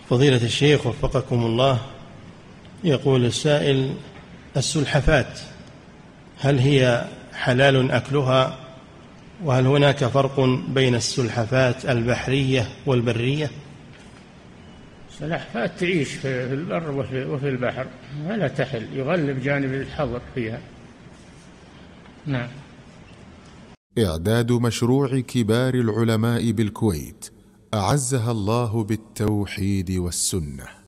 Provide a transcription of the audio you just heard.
فضيلة الشيخ وفقكم الله، يقول السائل: السلحفاة هل هي حلال أكلها؟ وهل هناك فرق بين السلحفاة البحرية والبرية؟ السلحفاة تعيش في البر وفي البحر، ولا تحل، يغلب جانب الحظر فيها. نعم. إعداد مشروع كبار العلماء بالكويت أعزها الله بالتوحيد والسنة.